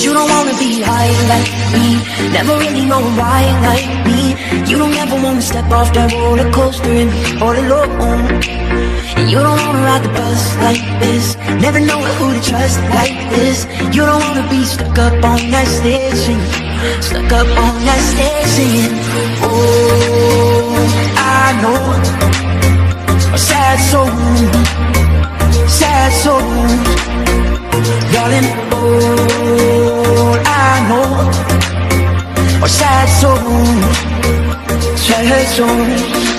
you don't wanna be high like me, never really knowing why like me. You don't ever wanna step off that roller coaster and be all alone. And you don't wanna ride the bus like this, never know who to trust like this. You don't wanna be stuck up on that station, stuck up on that station. Oh, I know a sad soul, sad soul, darling. Oh, I know a sad soul, sad soul.